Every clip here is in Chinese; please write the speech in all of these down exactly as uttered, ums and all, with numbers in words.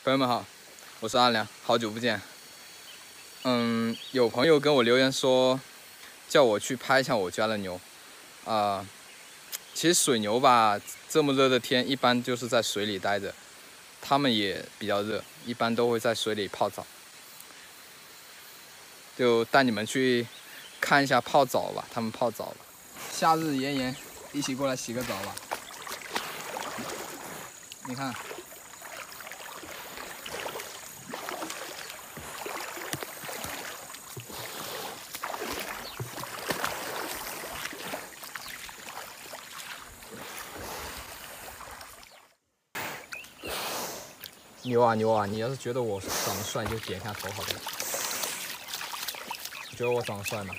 朋友们好，我是阿良，好久不见。嗯，有朋友跟我留言说，叫我去拍一下我家的牛。啊、呃，其实水牛吧，这么热的天，一般就是在水里待着。它们也比较热，一般都会在水里泡澡。就带你们去看一下泡澡吧，它们泡澡吧。夏日炎炎，一起过来洗个澡吧。你看。 牛啊牛啊！你要是觉得我长得帅，就点一下头，好不好？你觉得我长得帅吗？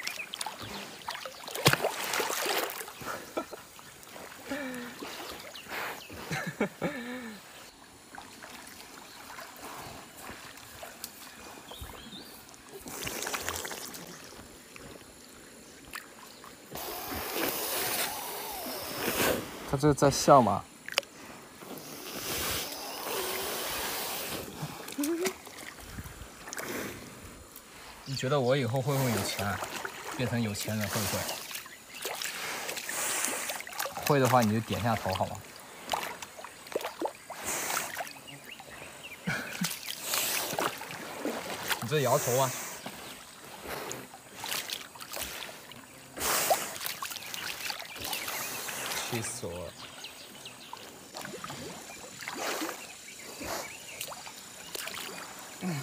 他这在笑吗？你觉得我以后会不会有钱啊？变成有钱人会不会？会的话你就点一下头好吗？你这摇头啊！气死我了！嗯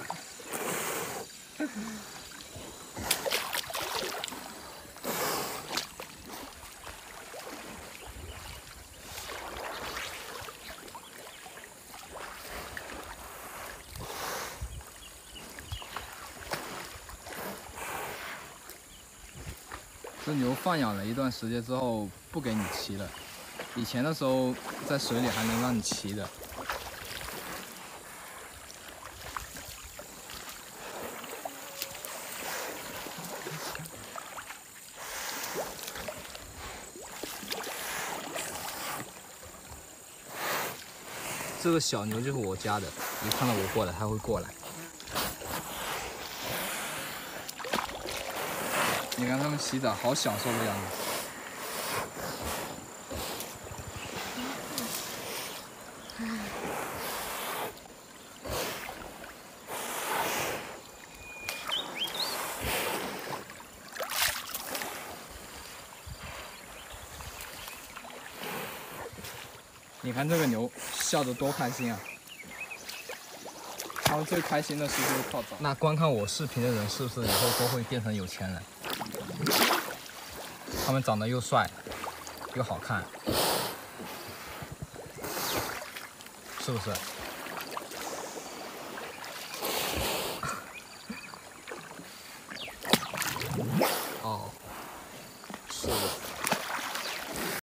这牛放养了一段时间之后，不给你骑了。以前的时候，在水里还能让你骑的。这个小牛就是我家的，一看到我过来，它会过来。 你看他们洗澡，好享受的样子。你看这个牛笑得多开心啊！他们最开心的事就是泡澡。那观看我视频的人是不是以后都会变成有钱人？ 他们长得又帅，又好看，是不是？